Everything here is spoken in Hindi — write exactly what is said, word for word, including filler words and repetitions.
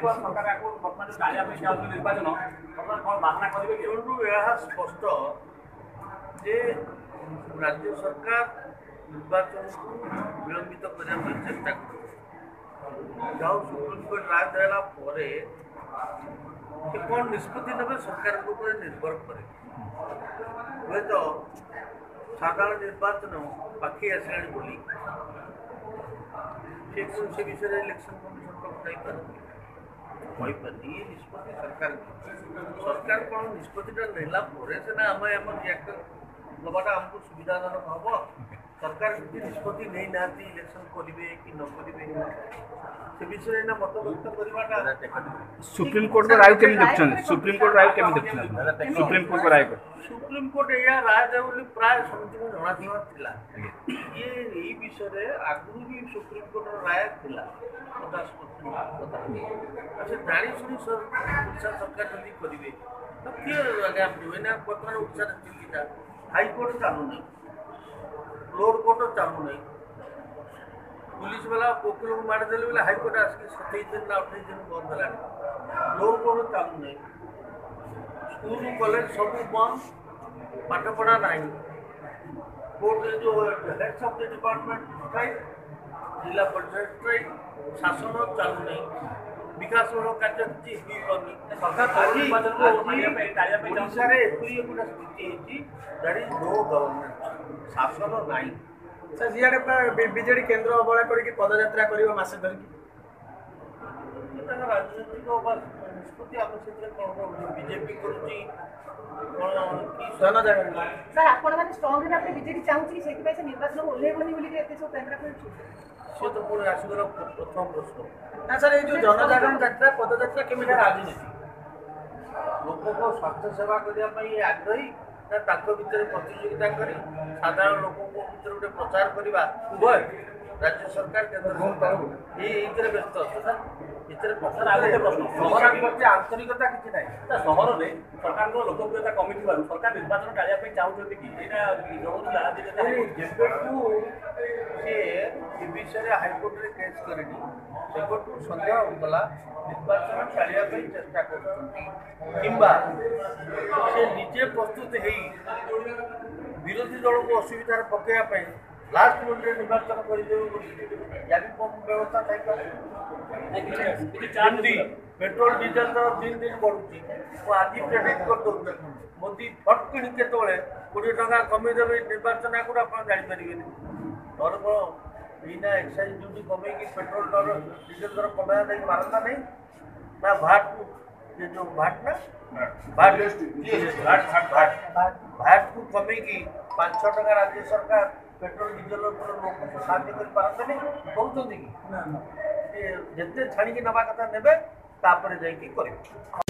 स्पष्ट जे राज्य सरकार निर्वाचन को विलंबित करने चेष्टा कर सुप्रीमकोर्ट राय देला कौन निष्पत्ति ने सरकार ऊपर निर्भर करे हुए तो साधारण निर्वाचन बाकी आसला बोली से विषय इलेक्शन कमिशन को ये निष्पत्ति सरकार सरकार कौन निष्पत्तिटा नेला सीना आम आम रिएक्टर दबाटा आमको सुविधाजनक हम सरकार किसी निष्पत्ति नहीं ना इलेक्शन करेंगे कि न करेंगे से विषय ना मत व्यक्त करवाटा सुप्रीम कोर्ट को राय केमी देखछन सुप्रीम कोर्ट राय केमी देखछन सुप्रीम कोर्ट को राय सुप्रीम कोर्ट या राय दे बोली प्राय समिति को जणा थिला थिला ये एई विषय रे आगु भी सुप्रीम कोर्ट राय थिला पचास परसेंट अच्छा जानी सुनी सर ओडिशा सरकार जदी करिवे तो के आगे बिना पत्र ओडिशा स्थितिटा हाई कोर्ट चालू नहीं लोअर कोर्ट चालू नहीं पुलिस वाला वकील को मारदेले बोले हाईकोर्ट आसिक सतैश दिन ना अठाईस दिन बंद है लोअर कोर्ट चालू नहीं स्कूल कॉलेज सब बंद पाठ पढ़ा नहीं कोर्ट जो heads of the department strike Zila Parishad strike शासन चालू नहीं विकास कार्य किसी शासन ना सर जियाडे बीजेडी केंद्र अवहेला करके पदयात्रा करिवो मासे धरकी राजनीतिक निष्पत्ति आम से बीजेपी करुच्ची जनजागरण सर आपण माने स्ट्रांग रे आपले बीजेडी चाहूची सेति पैसे निर्वाचन ओल्हेबनी बोली एते सब केंद्र करछु से तो पुणे आसगर प्रथम प्रश्न ना सर ये जो जनजागरण यात्रा पदयात्रा केमिटा राजनीति लोक को स्वास्थ्य सेवा करने आग्रही भितर प्रतियोगिता कर साधारण लोक भर गोटे प्रचार करवा उभय राज्य सरकार केंद्र सरकार ये व्यस्त आंतरिकता किसी ना सहर में सरकार लोकप्रियता कमी सरकार निर्वाचन टाइम चाहते कि सी विषय हाइकोर्ट में केस कर सन्देह होगा निर्वाचन टाइम चेष्टा करा से निजे प्रस्तुत हो विरोधी दल को असुविधा पकड़ा लास्ट मिनट निर्वाचन कर व्यवस्था पेट्रोल डीजेल तो दिन दिन बढ़ुची आज प्रेडिक्ट कर दौर मोदी फट कि केतवे कोड़े टाँग कमेदेवे निर्वाचन आगुरी आप जापारे और कौन यहीना एक्साइज ड्यूटी कमे पेट्रोल दर डीजेल दर कमाया नहीं पारता नहीं ना भाट ये जो भाट ना भाट भाट भाट भाट को कमे पांच छः टका राज्य सरकार पेट्रोल डीजेल लोक को साध्य कर पारता नहीं कहते कि जिते छाणी नवा कथा ने तापर जाकि